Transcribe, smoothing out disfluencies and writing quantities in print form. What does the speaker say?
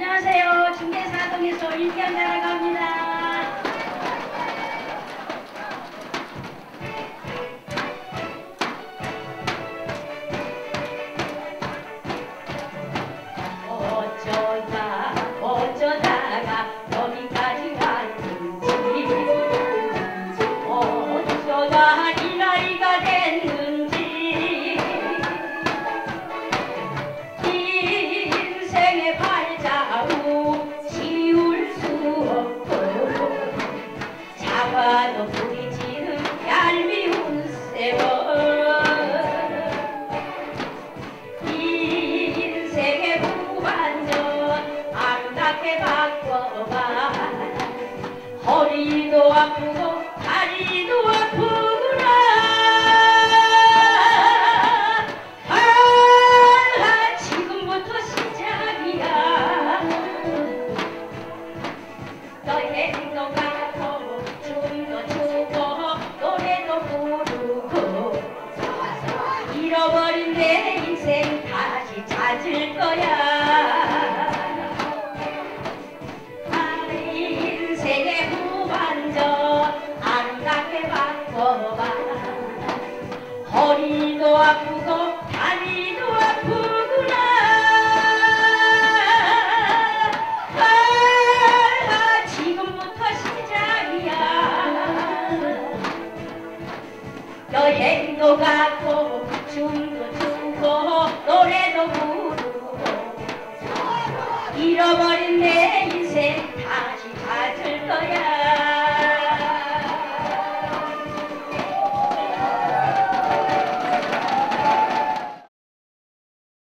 안녕하세요. 중계사동에서 일기한다라고 합니다. 어쩌다가 여기까지 왔는지, 어쩌다 이 나이가 됐는지, 인생의 발자국 지울 수 없고 잡아도 부딪히는 얄미운 세월, 인생의 후반전 아름답게 바꿔봐. 허리도 아프고 다리도 아프구나. 지금부터 시작이야. 여행도 가고 춤도 추고 노래도 부르고 잃어버린 내 인생 다시 찾을 거야. 인생의 후반전 아름답게 바꿔봐. 허리도 아프고 다리도 아프구나. 지금부터 시작이야. 여행도 가고 춤도 추고 노래도 부르고 잃어버린